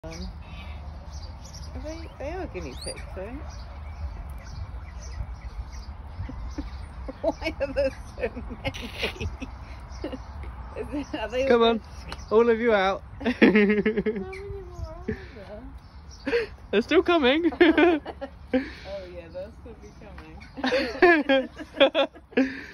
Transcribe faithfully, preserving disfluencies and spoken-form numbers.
Um, are they, they are guinea pigs, though. Why are there so many? Is it, are they Come all on, all of you out. How many more are there? They're still coming. Oh yeah, they'll still be coming.